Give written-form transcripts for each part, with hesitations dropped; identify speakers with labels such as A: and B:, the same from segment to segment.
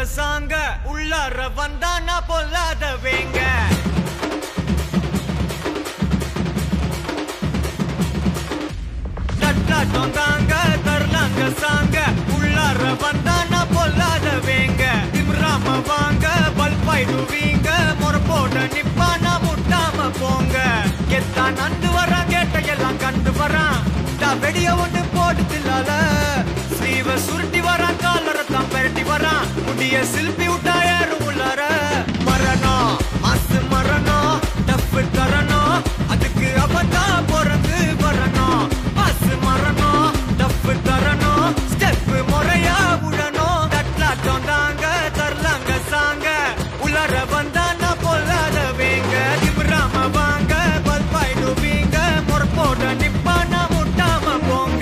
A: சாங்க உள்ளார வந்தானா பொல்லாத வேங்க தட்டாட்டம் தாங்க தரலாங்க சாங்க உள்ளார வந்தானா பொல்லாத வேங்க திமிராம வாங்க பல்பாயிடுவீங்க முறப்போட நிப்பானா முட்டாம போங்க எத்தான் நந்து வரான் கேட்டையெல்லாம் கண்டு வரான் வெடிய ஒண்ணு போட்டுலால ஸ்லீவ சுருட்டி வரான் காலரத்தான் பெரட்டி வரான் முடிய சில்பி விட்டா ஏறும் உள்ளார மரணம் மாசு மரணம் டப்பு தரணும் அதுக்கு அவதான் பிறந்து வரணும் மாசு மரணம் டப்பு தரணும் ஸ்டெப் முறையா விடணும் தட்லாட்டம் தாங்க தரலாங்க சாங்க உள்ளார வந்தானா பொல்லாத வேங்க திமிராம வாங்க பல்பாயிடுவீங்க முறப்போட நிப்பானா முட்டாம போங்க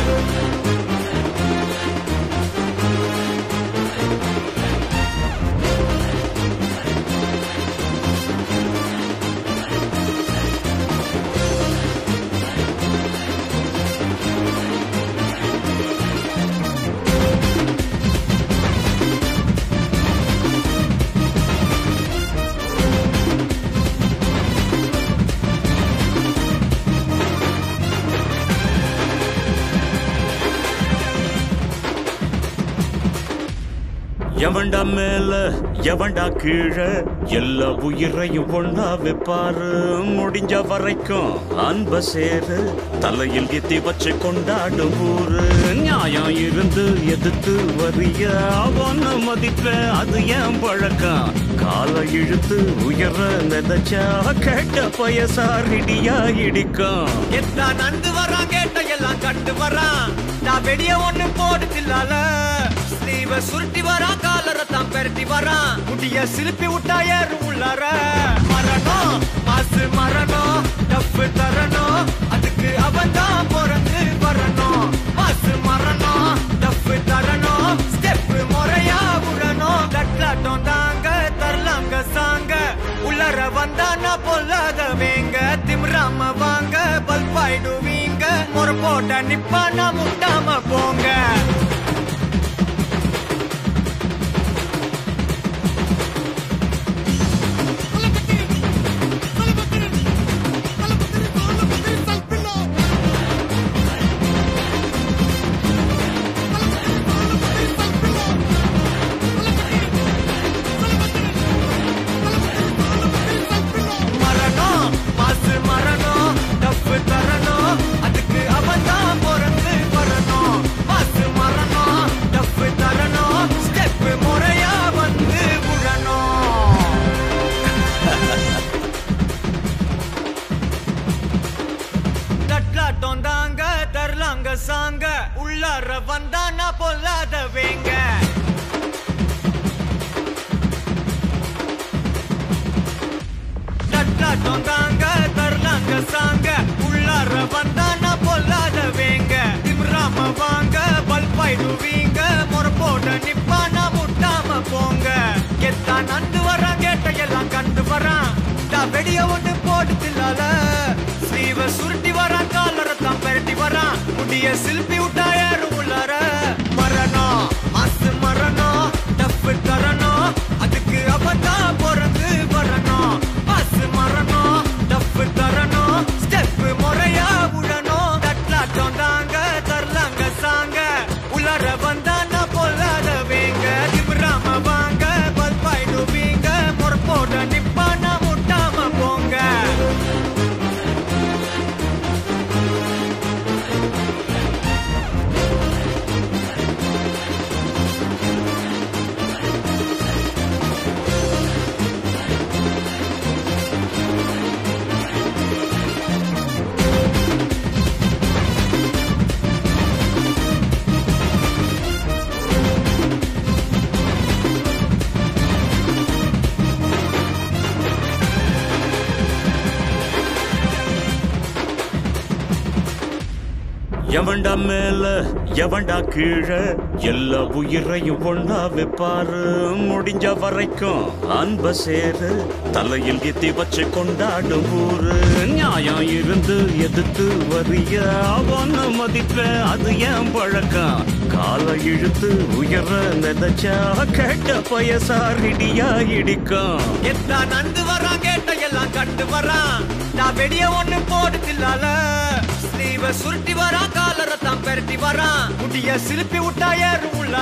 B: எவன்டா மேல எவன்டா கீழே எல்லா உயிரையும் ஒண்ணா வைப்பாரு முடிஞ்ச வரைக்கும் அன்ப சேரு தலையில் எத்தி வச்சு கொண்டாடும் ஊரு நியாயம் இருந்து எதிர்த்து வரிய அவன மதிப்ப அது ஏன் பழக்கம் காலை இழுத்து உயர நினைச்சா கேட்ட பயசாரிடியா இடிக்கும்
A: எத்தான் நந்து வரான் கேட்டையெல்லாம் கண்டு வரான் நான் வெடிய ஒண்ணு போடுதில்லால ஸ்லீவ சுருட்டி வரான் காலரத்தான் பெரட்டி வரான் முடிய சிலுப்பி விட்டா ஏறும் உள்ளார மரணம் மாசு மரணம் டப்பு தரணும் அதுக்கு அவன்தான் பிறந்து வரணும் மாசு மரணம் டப்பு தரணும் ஸ்டெப் முறையா விடணும் தட்லாட்டம் தாங்க தரலாங்க சாங்க உள்ளார வந்தானா பொல்லாத வேங்க திமிராம வாங்க பல்பாயிடுவீங்க முறப்போட்ட நிப்பானா முட்டாம போங்க சாங்க உள்ளார வந்தானா பொல்லாத வேங்க தட்டாட்டம் தாங்க தரலாங்க சாங்க உள்ளார வந்தானா பொல்லாத வேங்க திமிராம வாங்க பல்பாயிடுவீங்க முறப்போட நிப்பானா முட்டாம போங்க எத்தான் நந்து வரான் கேட்டையெல்லாம் கண்டு வரான் வெடிய ஒண்ணு போட்டுலால ஸ்லீவ சுருட்டி வரான் காலரத்தான் பெரட்டி வரான் முடிய சில்பி விட்டா ஏறும் உள்ளார மரணம் மாசு மரணம் டப்பு தரணும் அதுக்கு அவதான் பிறந்து வரணும் மாசு மரணம் டப்பு தரணும் ஸ்டெப் முறையா விடணும் தட்லாட்டம் தாங்க தரலாங்க சாங்க உள்ளார வந்தானா பொல்லாத வேங்க திமிராம வாங்க பல்பாயிடுவீங்க முறப்போட நிப்பானா முட்டாம போங்க
B: எவன்டா மேல எவன்டா கீழே எல்லா உயிரையும் ஒண்ணா வைப்பாரு முடிஞ்ச வரைக்கும் அன்ப சேரு தலையில் எத்தி வச்சு கொண்டாடும் ஊரு நியாயம் இருந்து எதிர்த்து வரிய அவன மதிப்ப அது ஏன் பழக்கம் காலை இழுத்து உயர மிதச்சா கேட்ட பயசாரிடியா இடிக்கும்
A: எத்தா நந்து வரான் கேட்ட எல்லாம் கண்டு வரான் நான் வெடிய ஒண்ணு போடுதில்லால ஸ்லீவ சுருட்டி வரான் காலரை தான் பெரட்டி வரான் முடிய சிலுப்பி விட்டா ஏறும் உள்ள